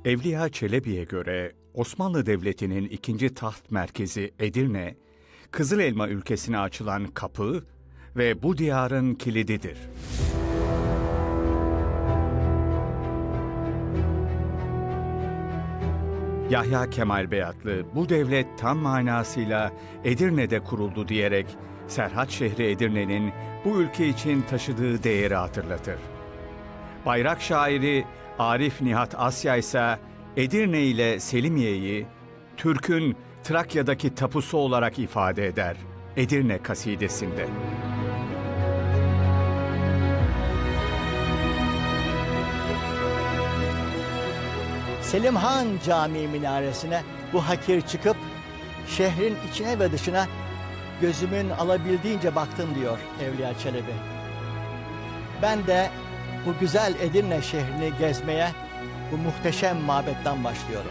Evliya Çelebi'ye göre Osmanlı Devleti'nin ikinci taht merkezi Edirne, Kızılelma ülkesine açılan kapı ve bu diyarın kilididir. Yahya Kemal Beyatlı bu devlet tam manasıyla Edirne'de kuruldu diyerek Serhat şehri Edirne'nin bu ülke için taşıdığı değeri hatırlatır. Bayrak şairi Arif Nihat Asya ise Edirne ile Selimiye'yi Türk'ün Trakya'daki tapusu olarak ifade eder Edirne kasidesinde. Selim Han Camii minaresine bu hakir çıkıp şehrin içine ve dışına gözümün alabildiğince baktım diyor Evliya Çelebi. Ben de bu güzel Edirne şehrini gezmeye bu muhteşem mabetten başlıyorum.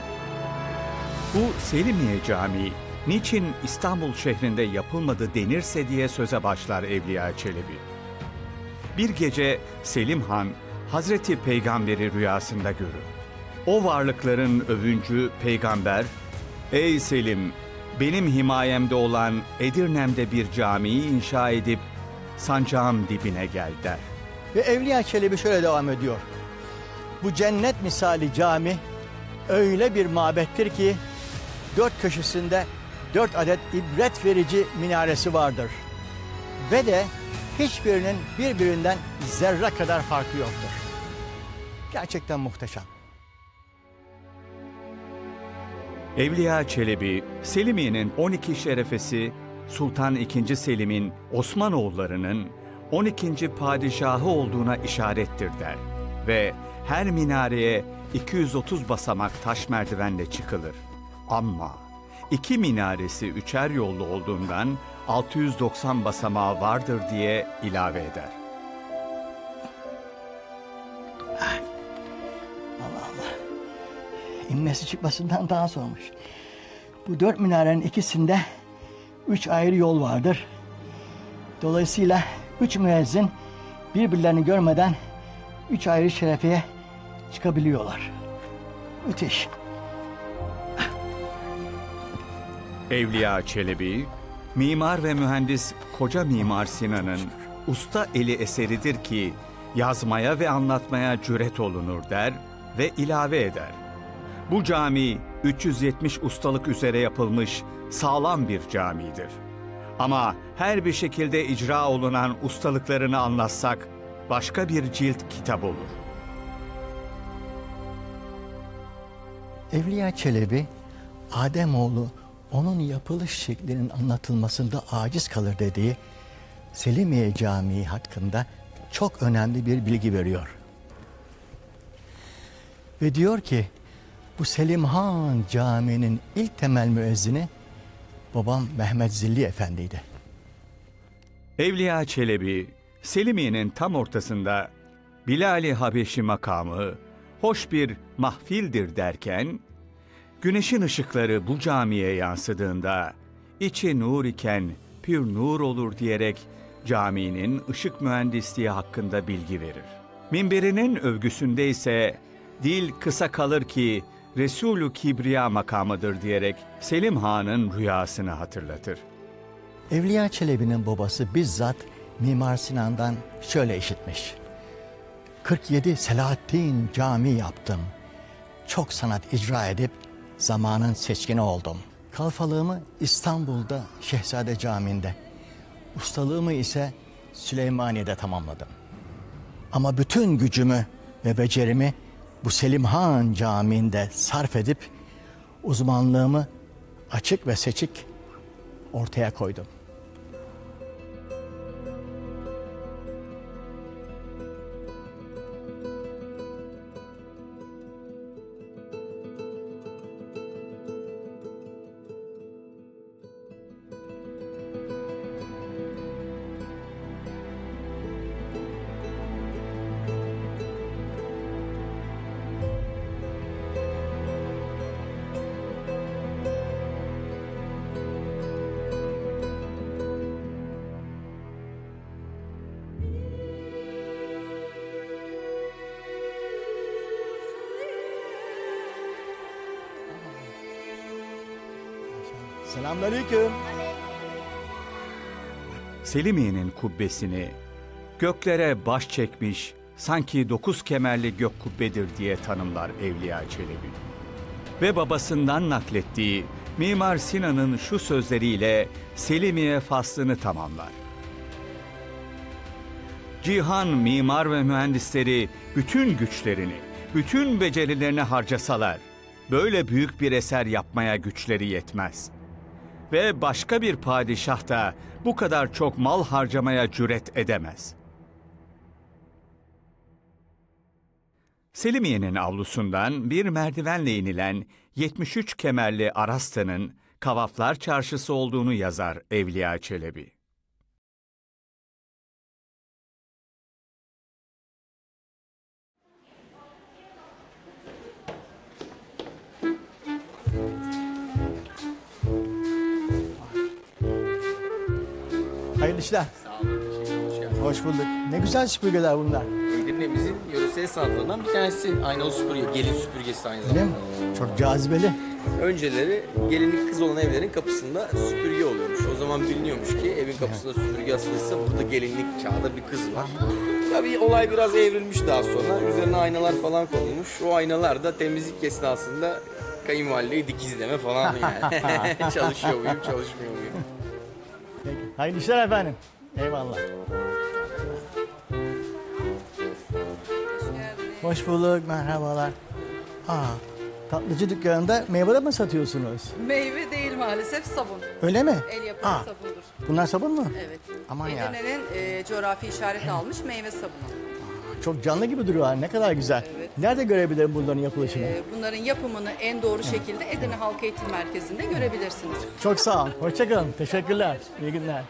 Bu Selimiye Camii niçin İstanbul şehrinde yapılmadı denirse diye söze başlar Evliya Çelebi. Bir gece Selim Han Hazreti Peygamber'i rüyasında görür. O varlıkların övüncü peygamber, "Ey Selim, benim himayemde olan Edirne'mde bir camiyi inşa edip sancağın dibine gel" der. Ve Evliya Çelebi şöyle devam ediyor. Bu cennet misali cami öyle bir mabettir ki 4 köşesinde 4 adet ibret verici minaresi vardır. Ve de hiçbirinin birbirinden zerre kadar farkı yoktur. Gerçekten muhteşem. Evliya Çelebi, Selimiye'nin 12 şerefesi Sultan II. Selim'in Osmanoğullarının 12. padişahı olduğuna işarettir der ve her minareye 230 basamak taş merdivenle çıkılır. Ama 2 minaresi 3'er yollu olduğundan 690 basamağı vardır diye ilave eder. Allah Allah. İnmesi çıkmasından daha sormuş. Bu 4 minarenin ikisinde 3 ayrı yol vardır. Dolayısıyla 3 müezzin birbirlerini görmeden 3 ayrı şerefeye çıkabiliyorlar. Müthiş. Evliya Çelebi, mimar ve mühendis Koca Mimar Sinan'ın usta eli eseridir ki yazmaya ve anlatmaya cüret olunur der ve ilave eder. Bu cami 370 ustalık üzere yapılmış sağlam bir camidir. Ama her bir şekilde icra olunan ustalıklarını anlatsak başka bir cilt kitap olur. Evliya Çelebi, Ademoğlu onun yapılış şeklinin anlatılmasında aciz kalır dediği Selimiye Camii hakkında çok önemli bir bilgi veriyor. Ve diyor ki, bu Selim Han Camii'nin ilk temel müezzini babam Mehmet Zilli Efendi'ydi. Evliya Çelebi, Selimiye'nin tam ortasında Bilal-i Habeşi makamı hoş bir mahfildir derken, güneşin ışıkları bu camiye yansıdığında içi nur iken pür nur olur diyerek caminin ışık mühendisliği hakkında bilgi verir. Minberinin övgüsünde ise dil kısa kalır ki Resulü Kibriya makamıdır diyerek Selim Han'ın rüyasını hatırlatır. Evliya Çelebi'nin babası bizzat Mimar Sinan'dan şöyle işitmiş. 47 Selahaddin cami yaptım. Çok sanat icra edip zamanın seçkini oldum. Kalfalığımı İstanbul'da Şehzade Camii'nde, ustalığımı ise Süleymaniye'de tamamladım. Ama bütün gücümü ve becerimi bu Selim Han Camii'nde sarf edip uzmanlığımı açık ve seçik ortaya koydum. Selamünaleyküm. Selimiye'nin kubbesini göklere baş çekmiş sanki 9 kemerli gök kubbedir diye tanımlar Evliya Çelebi. Ve babasından naklettiği Mimar Sinan'ın şu sözleriyle Selimiye faslını tamamlar. Cihan mimar ve mühendisleri bütün güçlerini, bütün becerilerini harcasalar, böyle büyük bir eser yapmaya güçleri yetmez. Ve başka bir padişah da bu kadar çok mal harcamaya cüret edemez. Selimiye'nin avlusundan bir merdivenle inilen 73 kemerli Arasta'nın Kavaflar Çarşısı olduğunu yazar Evliya Çelebi. Hayırlı işler. Sağ olun, hoş geldiniz. Hoş bulduk. Ne güzel süpürgeler bunlar. Edirne'mizin yöresel sanatlarından bir tanesi. Aynalı süpürge, gelin süpürgesi aynı Öyle zamanda. mi? Çok cazibeli. Önceleri gelinlik kız olan evlerin kapısında süpürge oluyormuş. O zaman biliniyormuş ki evin kapısında süpürge asılıysa burada gelinlik çağda bir kız var. Tabii olay biraz evrilmiş daha sonra. Üzerine aynalar falan konulmuş. O aynalar da temizlik esnasında kayınvalideyi dikizleme falan yani. Çalışıyor muyum, çalışmıyor muyum? Peki. Hayırlı işler efendim. Eyvallah. Hoş bulduk, merhabalar. Tatlıcı dükkanında meyve mi satıyorsunuz? Meyve değil maalesef, sabun. Öyle mi? El yapımı sabundur. Bunlar sabun mu? Evet. Aman ya. Edirne'nin coğrafi işareti almış meyve sabunu. Çok canlı gibi duruyor. Ne kadar güzel. Evet. Nerede görebilirim bunların yapılışını? Bunların yapımını en doğru şekilde Edirne Halk Eğitim Merkezi'nde görebilirsiniz. Çok sağ ol. Hoşçakalın. Teşekkürler. İyi günler.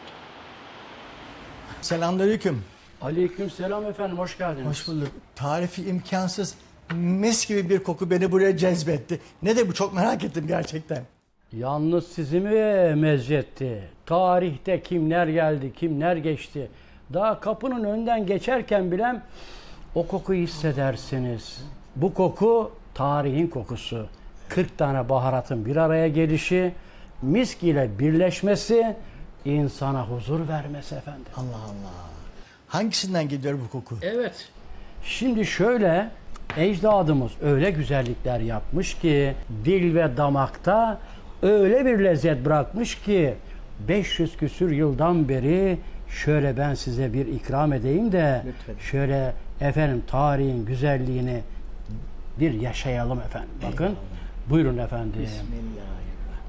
Selamünaleyküm. Aleykümselam efendim, hoş geldiniz. Hoş bulduk. Tarifi imkansız mis gibi bir koku beni buraya cezbetti. Nedir bu? Çok merak ettim gerçekten. Yalnız sizi mi mezcetti? Tarihte kimler geldi, kimler geçti? Daha kapının önünden geçerken bile o kokuyu hissedersiniz. Bu koku tarihin kokusu. 40 tane baharatın bir araya gelişi, misk ile birleşmesi, insana huzur vermesi efendim. Allah Allah. Hangisinden gidiyor bu koku? Evet. Şimdi şöyle, ecdadımız öyle güzellikler yapmış ki dil ve damakta öyle bir lezzet bırakmış ki 500 küsür yıldan beri şöyle ben size bir ikram edeyim de Lütfen. şöyle efendim tarihin güzelliğini bir yaşayalım efendim. Bakın. Eyvallah. Buyurun efendim. Bismillahirrahmanirrahim.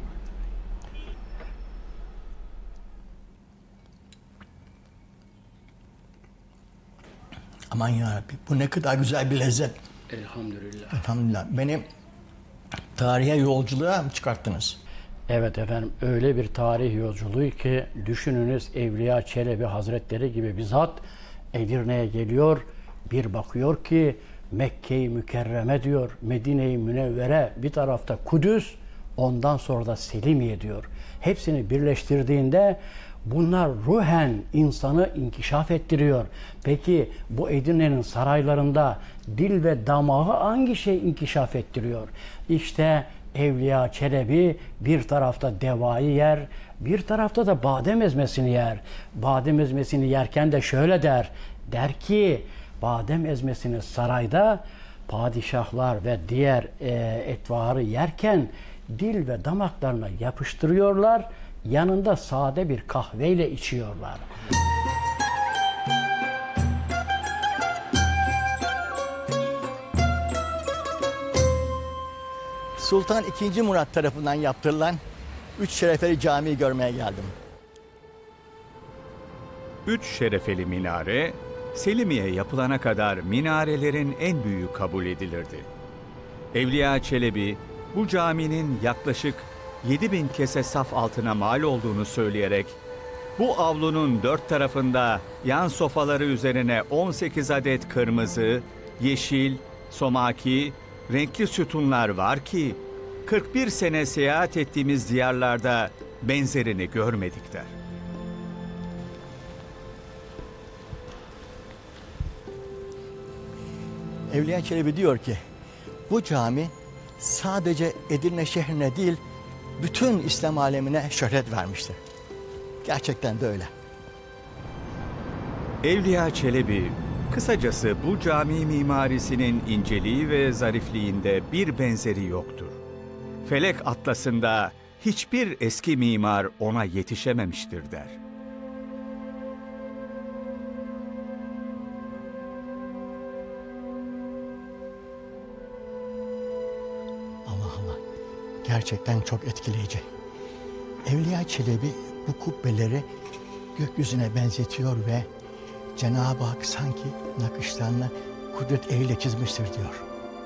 Aman yarabbim, bu ne kadar güzel bir lezzet. Elhamdülillah. Elhamdülillah. Beni tarihe yolculuğa mı çıkarttınız? Evet efendim, öyle bir tarih yolculuğu ki düşününüz, Evliya Çelebi Hazretleri gibi bir zat Edirne'ye geliyor, bir bakıyor ki Mekke-i Mükerreme diyor, Medine-i Münevvere, bir tarafta Kudüs, ondan sonra da Selimiye diyor. Hepsini birleştirdiğinde bunlar ruhen insanı inkişaf ettiriyor. Peki bu Edirne'nin saraylarında dil ve damağı hangi şey inkişaf ettiriyor? İşte Evliya Çelebi bir tarafta devayı yer, bir tarafta da badem ezmesini yer. Badem ezmesini yerken de şöyle der. Der ki badem ezmesini sarayda padişahlar ve diğer etvarı yerken dil ve damaklarına yapıştırıyorlar. Yanında sade bir kahveyle içiyorlar. Sultan II. Murat tarafından yaptırılan 3 şerefeli camiyi görmeye geldim. 3 şerefeli minare, Selimiye yapılana kadar minarelerin en büyüğü kabul edilirdi. Evliya Çelebi, bu caminin yaklaşık 7000 kese saf altına mal olduğunu söyleyerek, bu avlunun 4 tarafında yan sofaları üzerine 18 adet kırmızı, yeşil, somaki, renkli sütunlar var ki, 41 sene seyahat ettiğimiz diyarlarda benzerini görmedik der. Evliya Çelebi diyor ki, bu cami sadece Edirne şehrine değil, bütün İslam alemine şöhret vermiştir. Gerçekten de öyle. Evliya Çelebi, kısacası bu cami mimarisinin inceliği ve zarifliğinde bir benzeri yoktur. Felek atlasında hiçbir eski mimar ona yetişememiştir der. Allah Allah. Gerçekten çok etkileyici. Evliya Çelebi bu kubbeleri gökyüzüne benzetiyor ve Cenab-ı Hak sanki nakışlarını kudret eliyle çizmiştir diyor.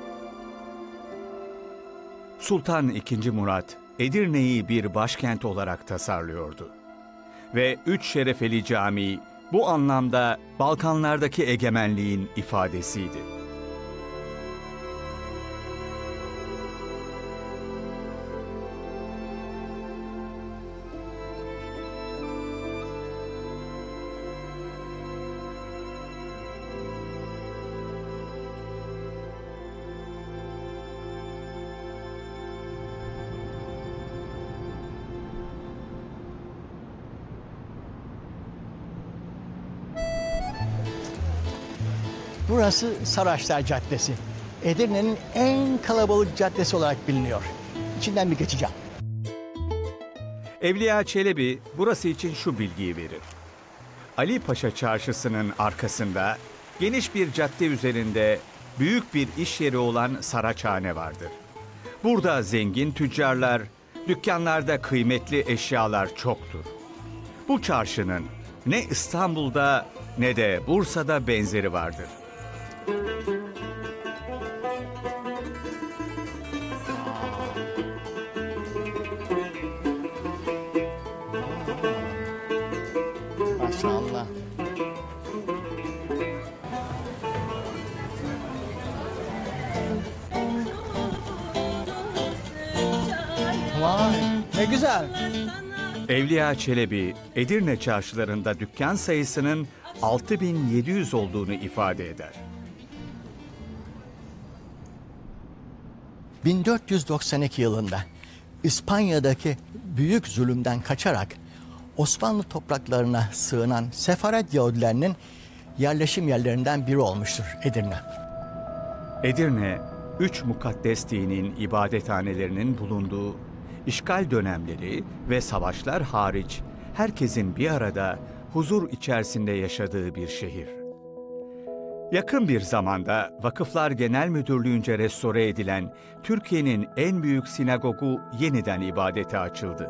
Sultan II. Murat, Edirne'yi bir başkent olarak tasarlıyordu. Ve Üç Şerefeli Camii bu anlamda Balkanlardaki egemenliğin ifadesiydi. Burası Saraçlar Caddesi. Edirne'nin en kalabalık caddesi olarak biliniyor. İçinden bir geçeceğim. Evliya Çelebi burası için şu bilgiyi verir. Ali Paşa Çarşısı'nın arkasında geniş bir cadde üzerinde büyük bir iş yeri olan Saraçhane vardır. Burada zengin tüccarlar, dükkanlarda kıymetli eşyalar çoktur. Bu çarşının ne İstanbul'da ne de Bursa'da benzeri vardır. Maşallah. Vay, ne güzel. Evliya Çelebi, Edirne çarşılarında dükkan sayısının 6700 olduğunu ifade eder. 1492 yılında İspanya'daki büyük zulümden kaçarak Osmanlı topraklarına sığınan Sefaret Yahudilerinin yerleşim yerlerinden biri olmuştur Edirne. Edirne, üç mukaddes dinin ibadethanelerinin bulunduğu, işgal dönemleri ve savaşlar hariç herkesin bir arada huzur içerisinde yaşadığı bir şehir. Yakın bir zamanda Vakıflar Genel Müdürlüğü'nce restore edilen Türkiye'nin en büyük sinagogu yeniden ibadete açıldı.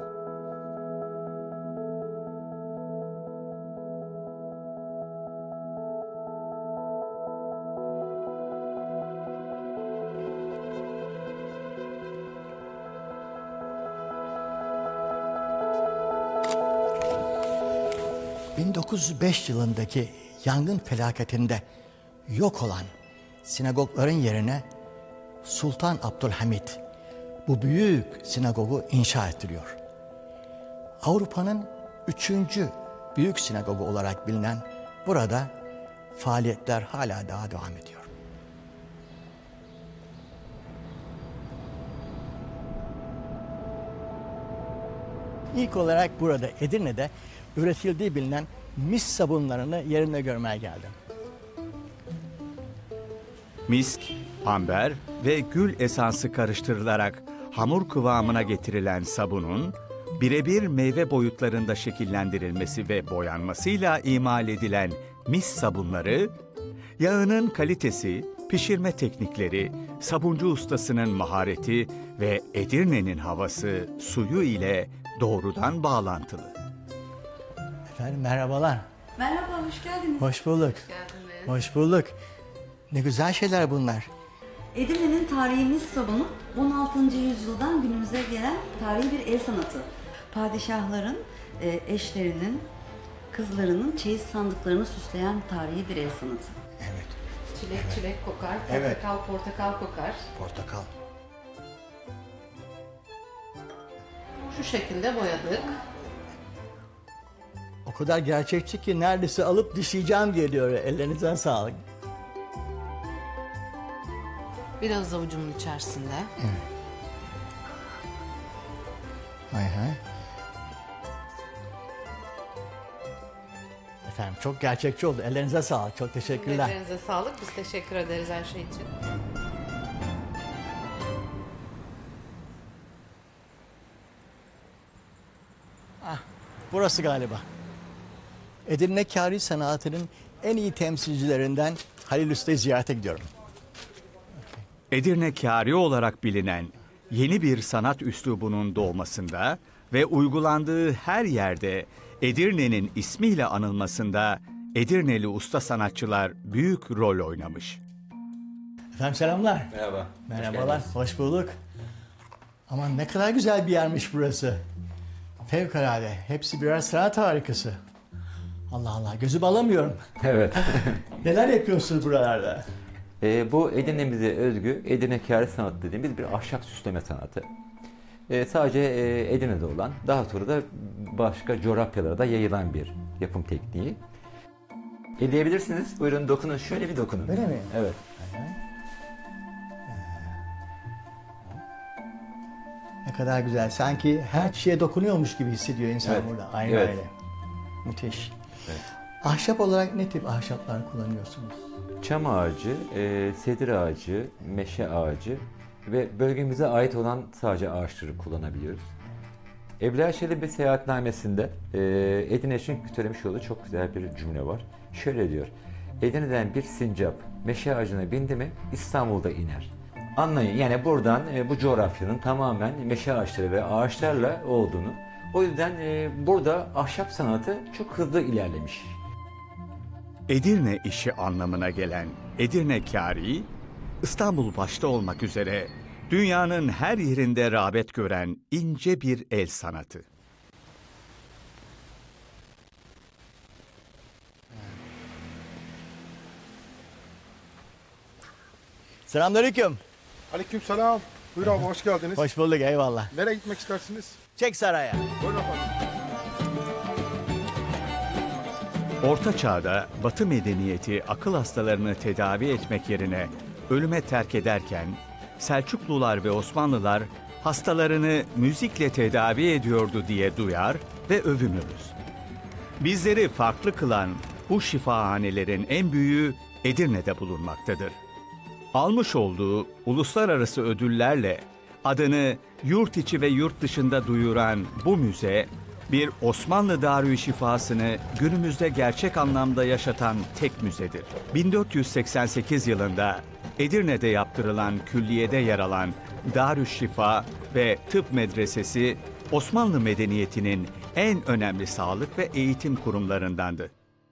...1905 yılındaki yangın felaketinde yok olan sinagogların yerine Sultan Abdülhamit bu büyük sinagogu inşa ettiriyor. Avrupa'nın 3. büyük sinagogu olarak bilinen burada faaliyetler hala daha devam ediyor. İlk olarak burada Edirne'de üretildiği bilinen mis sabunlarını yerinde görmeye geldim. Misk, amber ve gül esansı karıştırılarak hamur kıvamına getirilen sabunun birebir meyve boyutlarında şekillendirilmesi ve boyanmasıyla imal edilen mis sabunları, yağının kalitesi, pişirme teknikleri, sabuncu ustasının mahareti ve Edirne'nin havası, suyu ile doğrudan bağlantılı. Efendim merhabalar. Merhaba, hoş geldiniz. Hoş bulduk. Geldiniz. Hoş bulduk. Ne güzel şeyler bunlar. Edirne'nin tarihimiz sabunu 16. yüzyıldan günümüze gelen tarihi bir el sanatı. Padişahların, eşlerinin, kızlarının çeyiz sandıklarını süsleyen tarihi bir el sanatı. Evet. Çilek kokar, Evet. portakal kokar. Portakal. Şu şekilde boyadık. O kadar gerçekçi ki neredeyse alıp dişleyeceğim geliyor. Ellerinizden sağlık. Biraz avucumun içerisinde. Hay hay. Efendim çok gerçekçi oldu. Ellerinize sağlık. Çok teşekkürler. Ellerinize sağlık. Biz teşekkür ederiz her şey için. Burası galiba. Edirne kârî sanatının en iyi temsilcilerinden Halil Usta'yı ziyarete gidiyorum. Edirne kâri olarak bilinen yeni bir sanat üslubunun doğmasında ve uygulandığı her yerde Edirne'nin ismiyle anılmasında Edirneli usta sanatçılar büyük rol oynamış. Efendim selamlar. Merhaba. Merhabalar. Hoş bulduk. Aman ne kadar güzel bir yermiş burası. Fevkalade. Hepsi birer sanat harikası. Allah Allah. Gözümü alamıyorum. Evet. Neler yapıyorsunuz buralarda? Bu Edirne'mize özgü Edirne kâri sanatı dediğimiz bir ahşap süsleme sanatı. Sadece Edirne'de olan, daha sonra da başka coğrafyalara da yayılan bir yapım tekniği. Eleyebilirsiniz. Buyurun dokunun. Şöyle bir dokunun. Öyle mi? Evet. Ne kadar güzel. Sanki her şeye dokunuyormuş gibi hissediyor insan Evet. burada. Aynen Evet. öyle. Müthiş. Evet. Ahşap olarak ne tip ahşaplar kullanıyorsunuz? Çam ağacı, sedir ağacı, meşe ağacı ve bölgemize ait olan sadece ağaçları kullanabiliyoruz. Evliya Çelebi seyahatnamesinde Edirne için söylemiş olduğu çok güzel bir cümle var. Şöyle diyor: Edirne'den bir sincap meşe ağacına bindi mi İstanbul'da iner. Anlayın, yani buradan bu coğrafyanın tamamen meşe ağaçları ve ağaçlarla olduğunu. O yüzden burada ahşap sanatı çok hızlı ilerlemiş. Edirne işi anlamına gelen Edirne kâri, İstanbul başta olmak üzere dünyanın her yerinde rağbet gören ince bir el sanatı. Selamünaleyküm. Aleykümselam. Buyur abi, hoş geldiniz. Hoş bulduk, eyvallah. Nereye gitmek istersiniz? Çek saraya. Buyurun efendim. Orta Çağ'da Batı medeniyeti akıl hastalarını tedavi etmek yerine ölüme terk ederken Selçuklular ve Osmanlılar hastalarını müzikle tedavi ediyordu diye duyar ve övünürüz. Bizleri farklı kılan bu şifahanelerin en büyüğü Edirne'de bulunmaktadır. Almış olduğu uluslararası ödüllerle adını yurt içi ve yurt dışında duyuran bu müze, bir Osmanlı Darüşşifası'nı günümüzde gerçek anlamda yaşatan tek müzedir. 1488 yılında Edirne'de yaptırılan külliyede yer alan Darüşşifa ve Tıp Medresesi, Osmanlı medeniyetinin en önemli sağlık ve eğitim kurumlarındandı.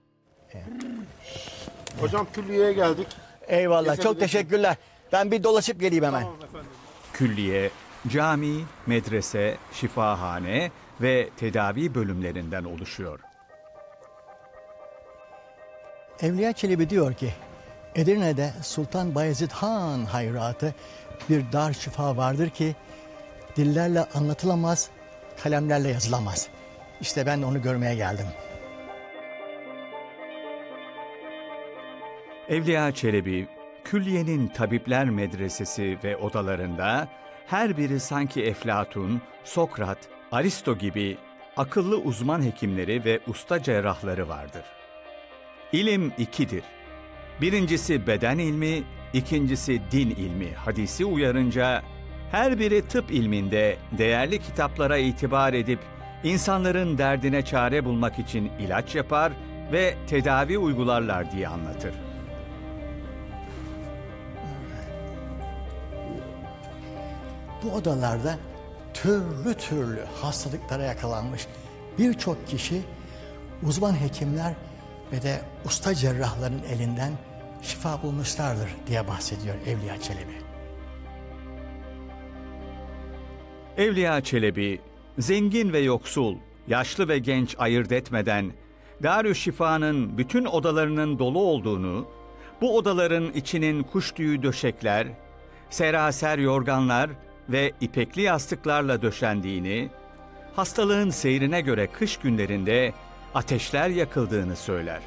Hocam külliyeye geldik. Eyvallah, çok teşekkürler. Ben bir dolaşıp geleyim hemen. Tamam efendim. Külliye, cami, medrese, şifahane ve tedavi bölümlerinden oluşuyor. Evliya Çelebi diyor ki, Edirne'de Sultan Bayezid Han hayratı bir dar şifa vardır ki dillerle anlatılamaz, kalemlerle yazılamaz. İşte ben de onu görmeye geldim. Evliya Çelebi, külliyenin tabipler medresesi ve odalarında her biri sanki Eflatun, Sokrat, Aristo gibi akıllı uzman hekimleri ve usta cerrahları vardır. İlim ikidir. Birincisi beden ilmi, ikincisi din ilmi hadisi uyarınca her biri tıp ilminde değerli kitaplara itibar edip insanların derdine çare bulmak için ilaç yapar ve tedavi uygularlar diye anlatır. Bu odalarda türlü türlü hastalıklara yakalanmış birçok kişi uzman hekimler ve de usta cerrahların elinden şifa bulmuşlardır diye bahsediyor Evliya Çelebi. Evliya Çelebi, zengin ve yoksul, yaşlı ve genç ayırt etmeden Darüşşifa'nın bütün odalarının dolu olduğunu, bu odaların içinin kuş tüyü döşekler, seraser yorganlar ve ipekli yastıklarla döşendiğini, hastalığın seyrine göre kış günlerinde ateşler yakıldığını söyler.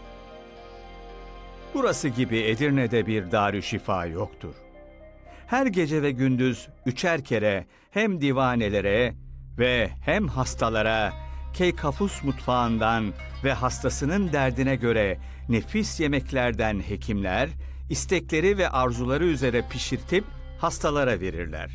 Burası gibi Edirne'de bir Darüşşifa yoktur. Her gece ve gündüz 3'er kere hem divanelere ve hem hastalara Keykafus mutfağından ve hastasının derdine göre nefis yemeklerden hekimler, istekleri ve arzuları üzere pişirtip hastalara verirler.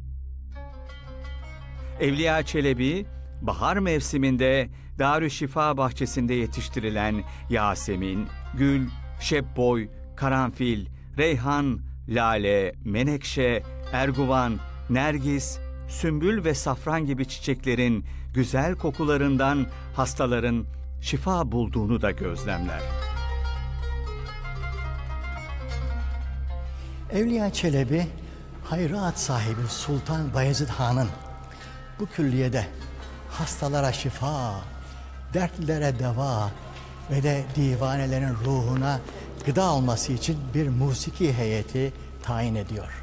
Evliya Çelebi, bahar mevsiminde Darüşşifa bahçesinde yetiştirilen Yasemin, gül, şebboy, karanfil, reyhan, lale, menekşe, erguvan, nergis, sümbül ve safran gibi çiçeklerin güzel kokularından hastaların şifa bulduğunu da gözlemler. Evliya Çelebi, hayrat sahibi Sultan Bayezid Han'ın bu külliyede hastalara şifa, dertlilere deva ve de divanelerin ruhuna gıda olması için bir musiki heyeti tayin ediyor.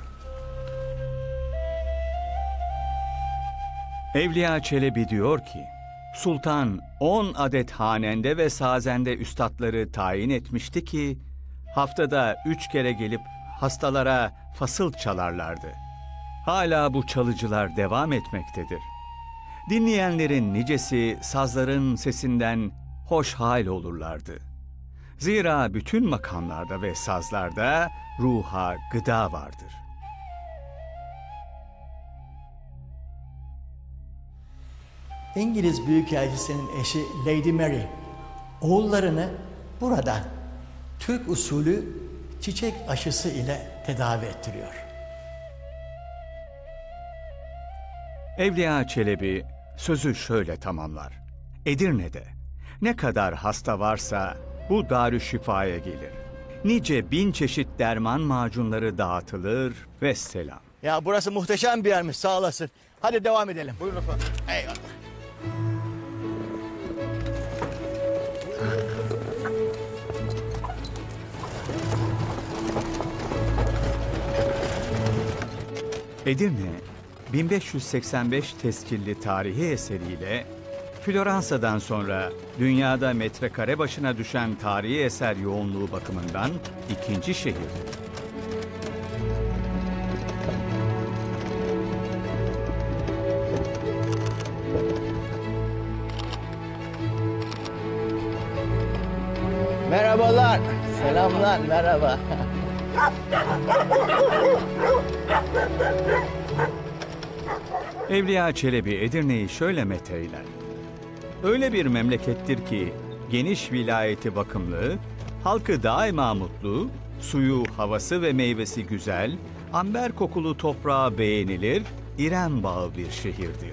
Evliya Çelebi diyor ki, Sultan 10 adet hanende ve sazende üstadları tayin etmişti ki, haftada 3 kere gelip hastalara fasıl çalarlardı. Hala bu çalıcılar devam etmektedir. Dinleyenlerin nicesi sazların sesinden hoşhal olurlardı. Zira bütün makamlarda ve sazlarda ruha gıda vardır. İngiliz Büyükelçisi'nin eşi Lady Mary, oğullarını burada Türk usulü çiçek aşısı ile tedavi ettiriyor. Evliya Çelebi sözü şöyle tamamlar. Edirne'de ne kadar hasta varsa bu Darüşşifa'ya gelir. Nice 1000 çeşit derman macunları dağıtılır ve selam. Ya burası muhteşem bir yermiş, sağ olasın. Hadi devam edelim. Buyurun efendim. Eyvallah. Edirne, 1585 tescilli tarihi eseriyle Floransa'dan sonra dünyada metrekare başına düşen tarihi eser yoğunluğu bakımından ikinci şehirdir. Merhabalar, selamlar, merhaba. Evliya Çelebi Edirne'yi şöyle metheyler. Öyle bir memlekettir ki geniş vilayeti bakımlı, halkı daima mutlu, suyu, havası ve meyvesi güzel, amber kokulu toprağı beğenilir, İrem bağı bir şehirdir.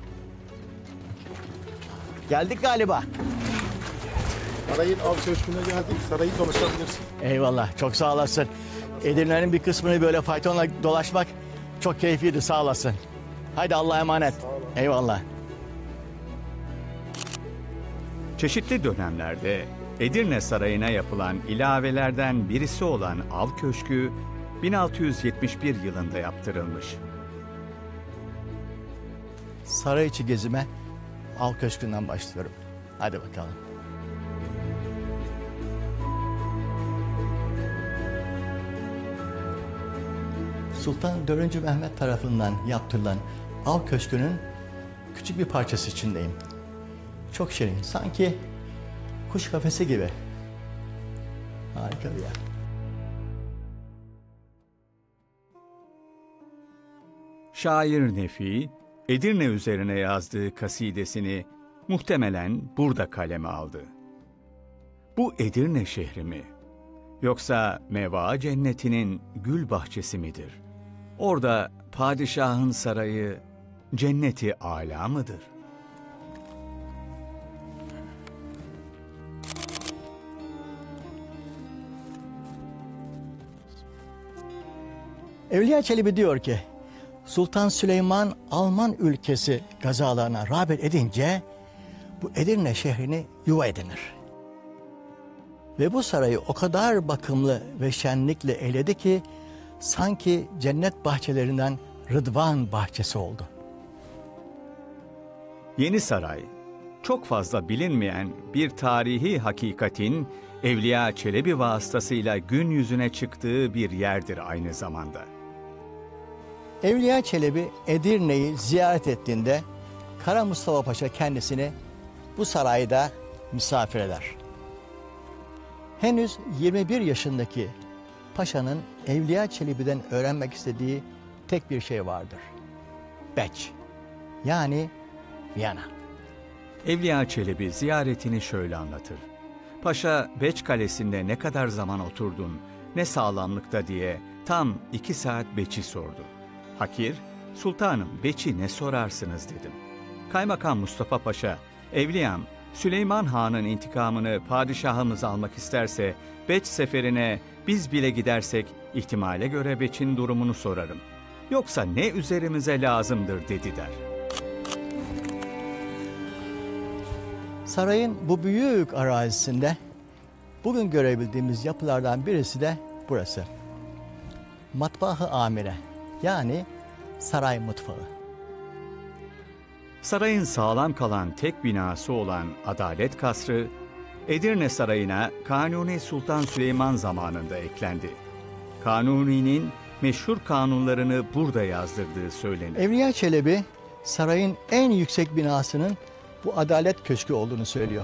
Geldik galiba. Sarayın av köşküne geldik. Sarayı dolaşabilirsin. Eyvallah, çok sağ olasın. Edirne'nin bir kısmını böyle faytonla dolaşmak çok keyifliydi, sağ olasın. Haydi Allah'a emanet. Eyvallah. Çeşitli dönemlerde Edirne Sarayı'na yapılan ilavelerden birisi olan Av Köşkü 1671 yılında yaptırılmış. Saray içi gezime Av Köşkü'nden başlıyorum. Hadi bakalım. Sultan 4. Mehmet tarafından yaptırılan Av Köşkü'nün küçük bir parçası içindeyim. Çok şirin, sanki kuş kafesi gibi. Harika bir yer. Şair Nefi, Edirne üzerine yazdığı kasidesini muhtemelen burada kaleme aldı. Bu Edirne şehri mi? Yoksa Meva Cenneti'nin gül bahçesi midir? Orada padişahın sarayı cenneti âlâ mıdır? Evliya Çelebi diyor ki, Sultan Süleyman Alman ülkesi gazalarına rağbet edince bu Edirne şehrini yuva edinir. Ve bu sarayı o kadar bakımlı ve şenlikle eyledi ki sanki cennet bahçelerinden Rıdvan bahçesi oldu. Yeni Saray, çok fazla bilinmeyen bir tarihi hakikatin Evliya Çelebi vasıtasıyla gün yüzüne çıktığı bir yerdir aynı zamanda. Evliya Çelebi Edirne'yi ziyaret ettiğinde Kara Mustafa Paşa kendisini bu sarayda misafir eder. Henüz 21 yaşındaki paşanın Evliya Çelebi'den öğrenmek istediği tek bir şey vardır. Beç, yani Viyana. Evliya Çelebi ziyaretini şöyle anlatır. Paşa, Beç Kalesi'nde ne kadar zaman oturdun, ne sağlamlıkta diye tam 2 saat Beç'i sordu. Hakir, sultanım Beç'i ne sorarsınız dedim. Kaymakam Mustafa Paşa, evliyam Süleyman Han'ın intikamını padişahımız almak isterse Beç seferine biz bile gidersek ihtimale göre Beç'in durumunu sorarım. Yoksa ne üzerimize lazımdır dedi der. Sarayın bu büyük arazisinde bugün görebildiğimiz yapılardan birisi de burası. Matbaa-ı Amire, yani saray mutfağı. Sarayın sağlam kalan tek binası olan Adalet Kasrı, Edirne Sarayı'na Kanuni Sultan Süleyman zamanında eklendi. Kanuni'nin meşhur kanunlarını burada yazdırdığı söylenir. Evliya Çelebi, sarayın en yüksek binasının bu Adalet Köşkü olduğunu söylüyor.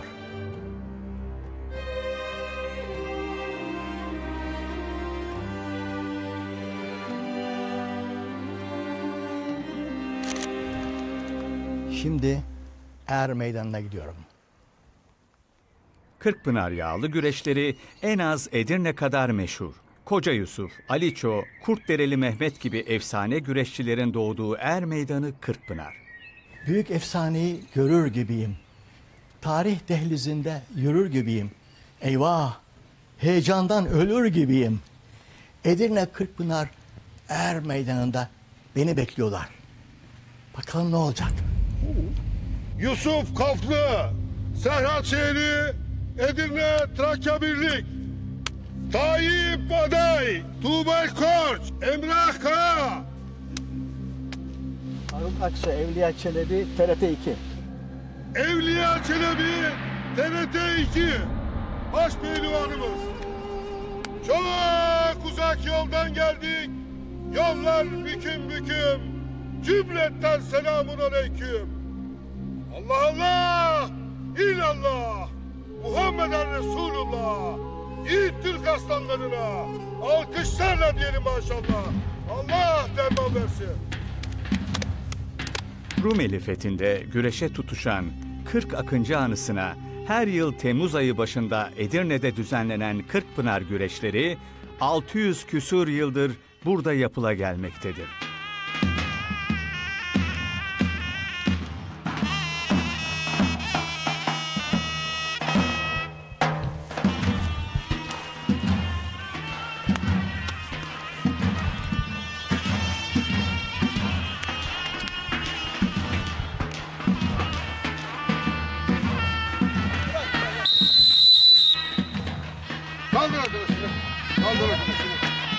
Şimdi Er Meydanı'na gidiyorum. Kırkpınar yağlı güreşleri en az Edirne kadar meşhur. Koca Yusuf, Aliço, Kurtdereli Mehmet gibi efsane güreşçilerin doğduğu Er Meydanı Kırkpınar. Büyük efsaneyi görür gibiyim. Tarih dehlizinde yürür gibiyim. Eyvah! Heyecandan ölür gibiyim. Edirne Kırkpınar Er Meydanı'nda beni bekliyorlar. Bakalım ne olacak? Yusuf Kaflı, Serhat Şehri, Edirne Trakya Birlik, Tayyip Aday, Tuğbel Koç, Emrah Kaya. Harun Aksu, Evliya Çelebi, TRT 2. Evliya Çelebi, TRT 2, başpehlivanımız. Çok uzak yoldan geldik, yollar büküm büküm, cümletten selamun aleyküm. Allah Allah, illallah, Muhammeden Resulullah, Yiğit Türk aslanlarına, alkışlarla diyelim maşallah. Allah derman versin. Rumeli fethinde güreşe tutuşan 40 Akıncı anısına her yıl Temmuz ayı başında Edirne'de düzenlenen Kırkpınar güreşleri 600 küsur yıldır burada yapıla gelmektedir. Kaldır arkadaşını, kaldır arkadaşını.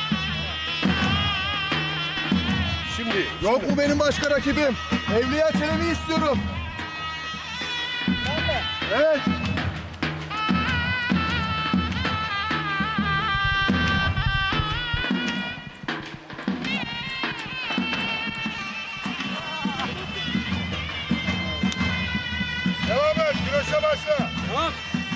Şimdi. Yok, bu benim başka rakibim. Evliya Çelebi istiyorum. Evet. Devam et, güreşe başla. Tamam.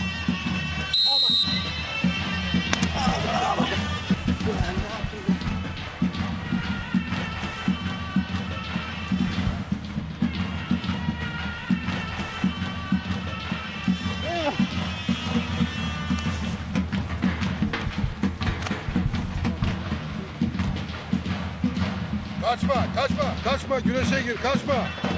Kaçma, kaçma, kaçma, güreşe gir, kaçma.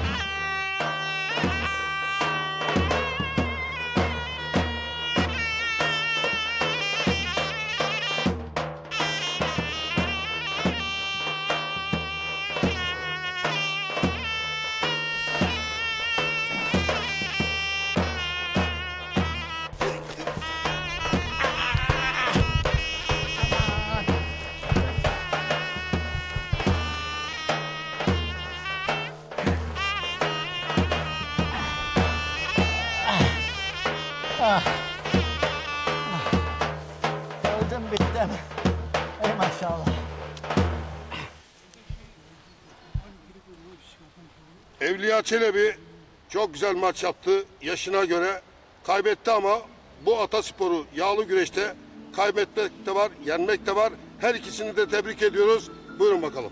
Öldüm bittim. Ey maşallah. Evliya Çelebi çok güzel maç yaptı yaşına göre. Kaybetti ama bu atasporu yağlı güreşte kaybetmek de var, yenmek de var. Her ikisini de tebrik ediyoruz. Buyurun bakalım.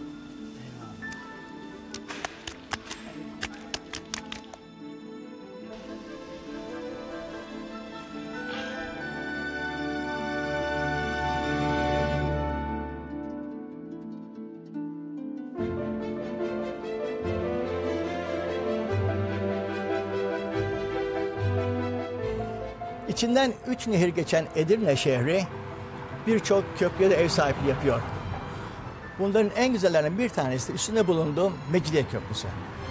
İçinden 3 nehir geçen Edirne şehri birçok köprüye de ev sahipliği yapıyor. Bunların en güzellerinden bir tanesi de üstünde bulunduğum Mecidiye Köprüsü.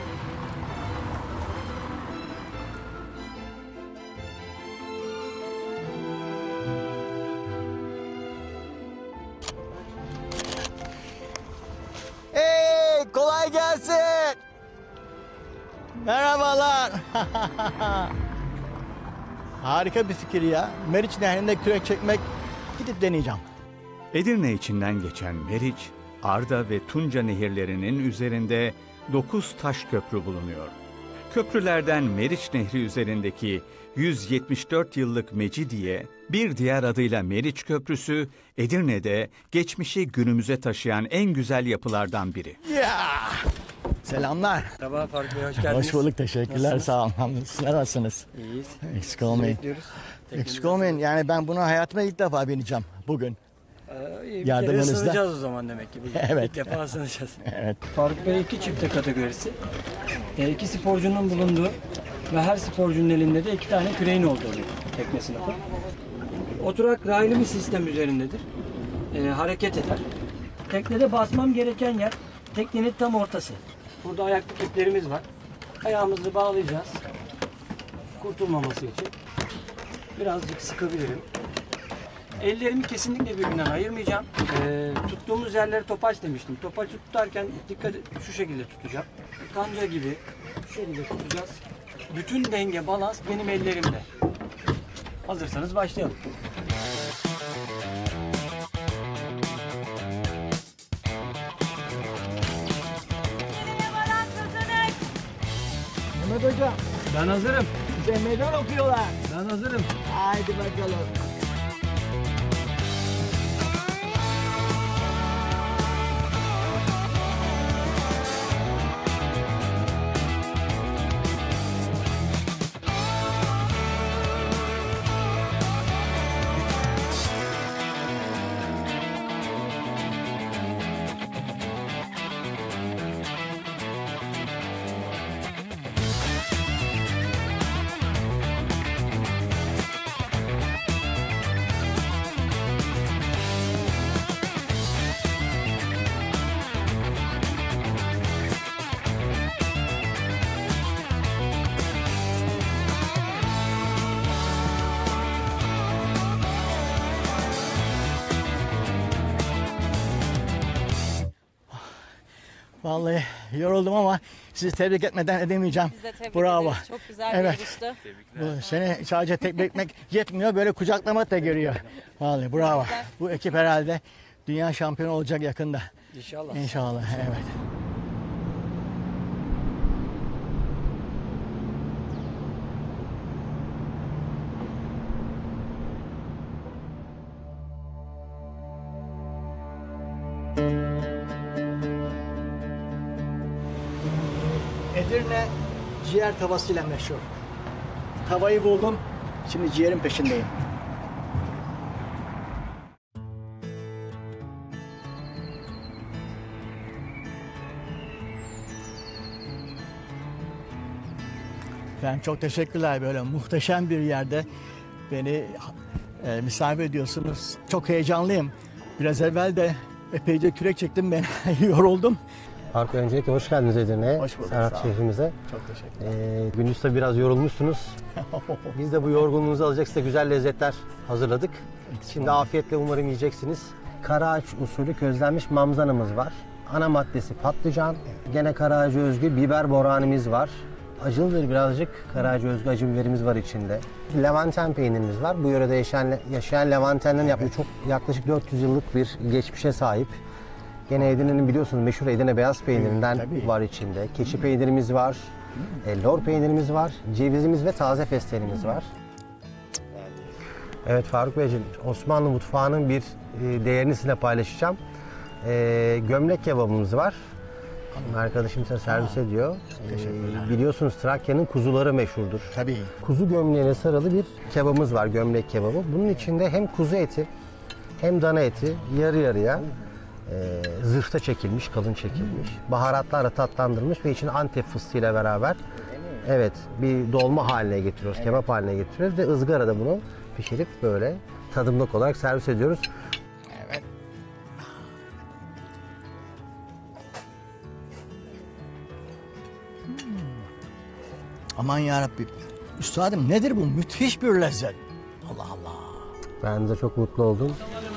Hey, kolay gelsin. Merhabalar. Harika bir fikir ya. Meriç Nehri'nde kürek çekmek, gidip deneyeceğim. Edirne içinden geçen Meriç, Arda ve Tunca nehirlerinin üzerinde 9 taş köprü bulunuyor. Köprülerden Meriç Nehri üzerindeki 174 yıllık Mecidiye, bir diğer adıyla Meriç Köprüsü, Edirne'de geçmişi günümüze taşıyan en güzel yapılardan biri. Ya! Selamlar. Merhaba Faruk Bey, hoş geldiniz. Hoş bulduk, teşekkürler, sağ olun. Sizler nasılsınız? İyiyiz. Eksik olmayın. Eksik olmayın, yani ben buna hayatıma ilk defa bineceğim bugün. Bir kere ısınacağız o zaman demek ki. Evet. İlk defa ısınacağız. Evet. Faruk Bey 2 çifte kategorisi. 2 sporcunun bulunduğu ve her sporcunun elinde de 2 tane küreğin olduğu tekne sınıfı. Oturak raylı bir sistem üzerindedir. Hareket eder. Teknede basmam gereken yer teknenin tam ortası. Burada ayaklık iplerimiz var. Ayağımızı bağlayacağız. Kurtulmaması için. Birazcık sıkabilirim. Ellerimi kesinlikle birbirinden ayırmayacağım. Tuttuğumuz yerleri topaç demiştim. Topaçı tutarken dikkat şu şekilde tutacağım. Kanca gibi şu şekilde tutacağız. Bütün denge, balans benim ellerimde. Hazırsanız başlayalım. Mehmet Hocam, Ben hazırım. bize meydan okuyorlar. Ben hazırım. Haydi bakalım. Vallahi yoruldum ama sizi tebrik etmeden edemeyeceğim. Biz de tebrik Bravo. ederiz. Çok güzel Evet. bir yarıştı. Bu seni sadece tebrik etmek yetmiyor, böyle kucaklamak da geliyor. Vallahi bravo. Bu ekip herhalde dünya şampiyonu olacak yakında. İnşallah. İnşallah, evet. Edirne ciğer tavasıyla meşhur. Tavayı buldum, şimdi ciğerin peşindeyim. Efendim çok teşekkürler, böyle muhteşem bir yerde beni misafir ediyorsunuz. Çok heyecanlıyım. Biraz evvel de epeyce kürek çektim, ben yoruldum. Faruk Bey, öncelikle hoş geldiniz Edirne'ye, Hoş bulduk, sanat şehrimize. Çok teşekkürler. Gündüz tabii biraz yorulmuşsunuz. Biz de bu yorgunluğunuzu alacak size güzel lezzetler hazırladık. Şimdi afiyetle umarım yiyeceksiniz. Karaağaç usulü közlenmiş mamzanımız var. Ana maddesi patlıcan. Gene Karaağaç'a özgü biber boranimiz var. Acılıdır birazcık. Karaağaç'a özgü acı biberimiz var içinde. Levanten peynirimiz var. Bu yörede yaşayan Levanten'den yaptığı çok yaklaşık 400 yıllık bir geçmişe sahip. Gene Edirne'nin biliyorsunuz meşhur Edirne beyaz peynirinden var içinde. Keçi peynirimiz var. Lor peynirimiz var, cevizimiz ve taze fesleğenimiz var. Evet Faruk Beyciğim, Osmanlı mutfağının bir değerini sizinle paylaşacağım. Gömlek kebabımız var. Arkadaşım size servis ediyor. Biliyorsunuz Trakya'nın kuzuları meşhurdur. Tabii. Kuzu gömleğine sarılı bir kebabımız var, gömlek kebabı. Bunun içinde hem kuzu eti hem dana eti yarı yarıya zırhta çekilmiş, kalın çekilmiş. Baharatlarla tatlandırılmış ve içine Antep fıstığıyla beraber bir dolma haline getiriyoruz, kebap haline getiriyoruz ve ızgarada bunu pişirip böyle tadımlık olarak servis ediyoruz. Evet. Aman yarabbim. Üstadım nedir bu? Müthiş bir lezzet. Allah Allah. Ben de çok mutlu oldum.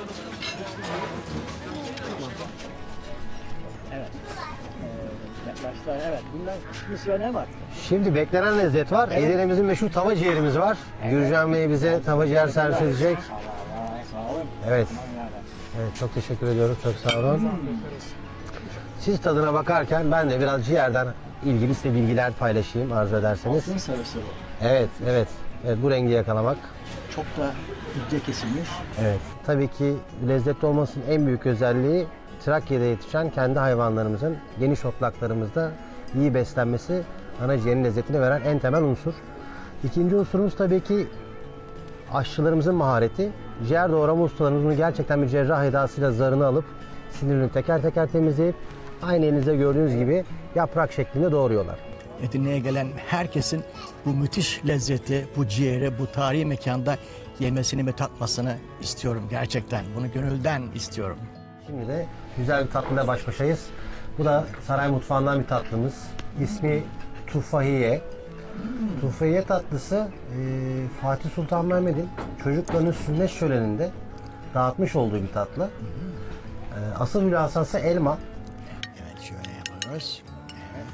Evet, bundan bir ne var? Şimdi beklenen lezzet var. Edirne'mizin meşhur tava ciğerimiz var. Gürcan Bey bize tava ciğer servis edecek. Evet. Evet, çok teşekkür ediyoruz. Çok sağ olun. Siz tadına bakarken ben de biraz ciğerden ilgili size bilgiler paylaşayım arzu ederseniz. Altın sarısı. Evet, evet. Evet, bu rengi yakalamak. Çok da ince kesilmiş. Evet. Tabii ki lezzetli olmasının en büyük özelliği Trakya'da yetişen kendi hayvanlarımızın geniş otlaklarımızda iyi beslenmesi, ana ciğerin lezzetini veren en temel unsur. İkinci unsurumuz tabii ki aşçılarımızın mahareti. Ciğer doğrama ustalarımız bunu gerçekten bir cerrah edasıyla zarını alıp sinirini teker teker temizleyip aynı elinizde gördüğünüz gibi yaprak şeklinde doğruyorlar. Edirne'ye gelen herkesin bu müthiş lezzeti, bu ciğeri, bu tarihi mekanda yemesini ve tatmasını istiyorum gerçekten. Bunu gönülden istiyorum. Şimdi de güzel bir tatlıyla baş başayız. Bu da saray mutfağından bir tatlımız. İsmi Tufahiye. Tufahiye tatlısı Fatih Sultan Mehmet'in çocuklarının sünnet şöleninde dağıtmış olduğu bir tatlı. Asıl hülasası elma. Evet, şöyle yapıyoruz. Evet.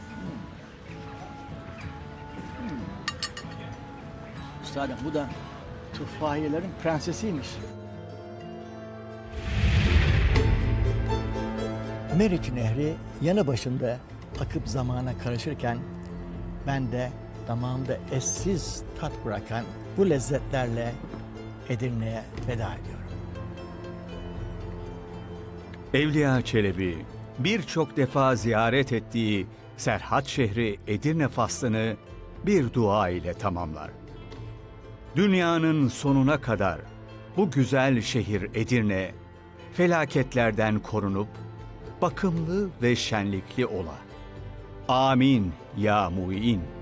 Üstadım bu da Tufahiyelerin prensesiymiş. Meriç Nehri yanı başında akıp zamana karışırken ben de damağımda eşsiz tat bırakan bu lezzetlerle Edirne'ye veda ediyorum. Evliya Çelebi birçok defa ziyaret ettiği Serhat şehri Edirne faslını bir dua ile tamamlar. Dünyanın sonuna kadar bu güzel şehir Edirne felaketlerden korunup bakımlı ve şenlikli ola. Amin ya mu'in.